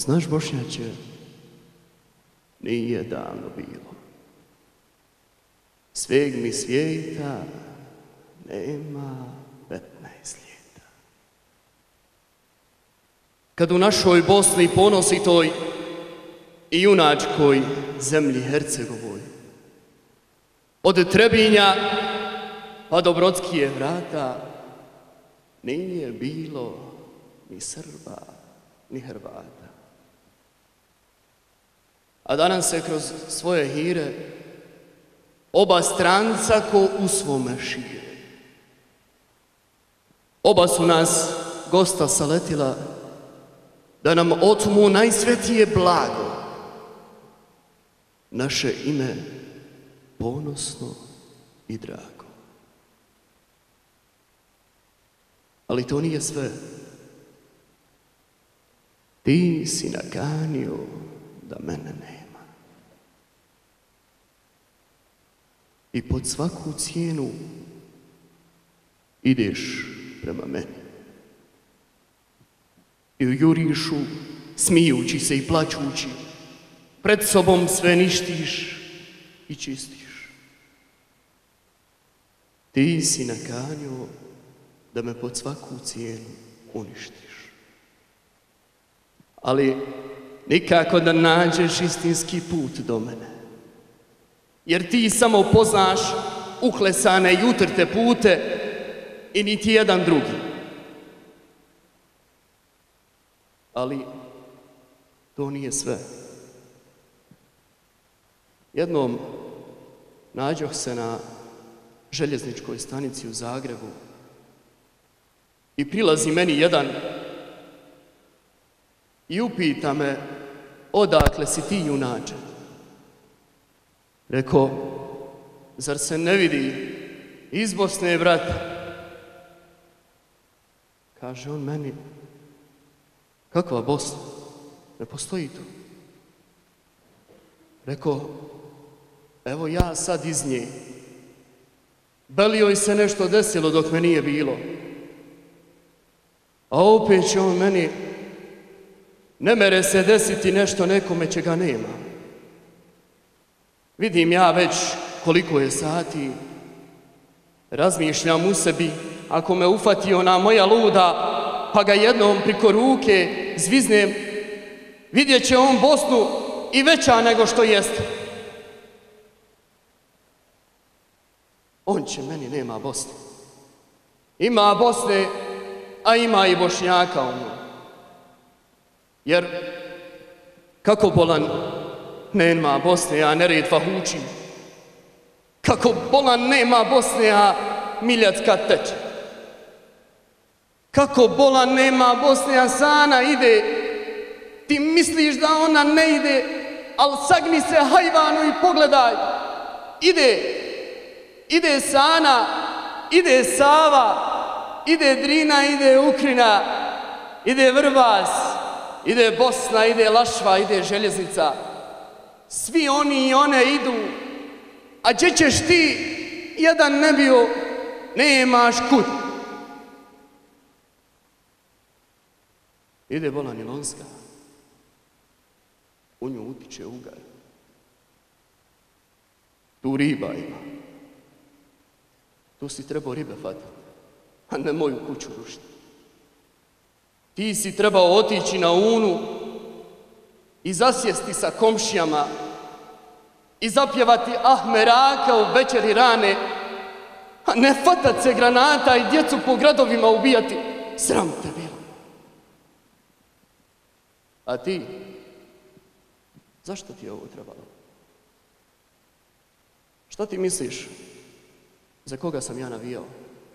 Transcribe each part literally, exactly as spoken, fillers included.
Znaš, Bošnjače, nije davno bilo. Sveg mi svijeta nema petnaest ljeta. Kad u našoj Bosni ponositoj i junačkoj zemlji Hercegovoj, od Trebinja pa do Brodskije vrata, nije bilo ni Srba, ni Hrvata. A danas se kroz svoje hire oba stranca ko u svome šire. Oba su nas gosta saletila da nam otmu najsvetije blago, naše ime ponosno i drago. Ali to nije sve. Ti si nakanio da mene nema. I pod svaku cijenu ideš prema meni. I u jurišu, smijući se i plaćući, pred sobom sve ništiš i čistiš. Ti si nakanio da me pod svaku cijenu uništiš. Ali nikako da nađeš istinski put do mene. Jer ti samo poznaš uklesane i utrte pute i niti jedan drugi. Ali to nije sve. Jednom nađoh se na željezničkoj stanici u Zagrebu i prilazi meni jedan i upita me, odakle si ti, junače? Rekao, zar se ne vidi iz Bosne, brate? Kaže on meni, kakva Bosna? Ne postoji tu. Rekao, evo ja sad iz nje. Da li joj se nešto desilo dok me nije bilo? A opet će on meni, ne mere se desiti nešto nekome čega nema. Vidim ja već koliko je sati, razmišljam u sebi, ako me ufati ona moja luda, pa ga jednom priko ruke zviznem, vidjet će on Bosnu i veća nego što jeste. On će meni, nema Bosne. Ima Bosne, a ima i Bošnjaka u njoj. Jer kako bolan nema Bosne, a Neretva huči. Kako bolan nema Bosne, a Miljacka teče. Kako bolan nema Bosne, a Sana ide. Ti misliš da ona ne ide, ali sagni se hajvanu i pogledaj. Ide, ide Sana, ide Sava, ide Drina, ide Ukrina, ide Vrbas, ide Bosna, ide Lašva, ide željeznica. Svi oni i one idu, a gdje ćeš ti, jedan ne bio, nemaš kud. Ide bolan Ilonska, u nju utiče ugar. Tu riba ima. Tu si trebao ribe fatiti, a ne moju kuću rušiti. Ti si trebao otići na Unu i zasjesti sa komšijama i zapjevati Ah meraka u večeri rane, a ne fatat se granata i djecu po gradovima ubijati. Sram te bilo. A ti, zašto ti je ovo trebalo? Šta ti misliš? Za koga sam ja navijao?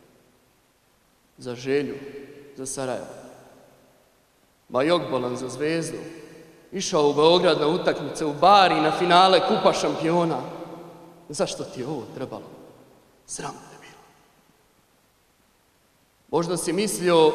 Za Želju, za Sarajevo. Ma jogbolan za Zvezdu. Išao u Beograd na utakmice, u bar i na finale Kupa šampiona. Zašto ti je ovo trebalo? Sram te bilo. Možda si mislio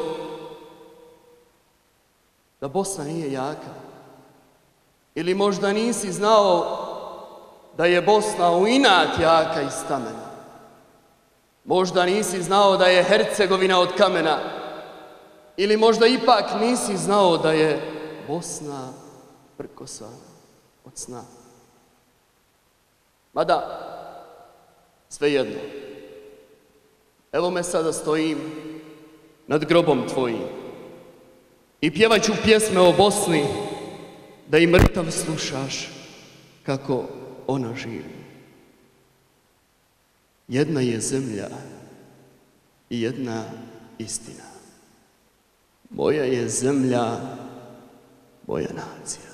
da Bosna nije jaka. Ili možda nisi znao da je Bosna u inat jaka iz stamena. Možda nisi znao da je Hercegovina od kamena. Ili možda ipak nisi znao da je Bosna prkosana od sna. Mada, svejedno, evo me sada stojim nad grobom tvojim i pjevat ću pjesme o Bosni, da i mrtav slušaš kako ona živi. Jedna je zemlja i jedna istina. Moja je zemlja, moja nacija.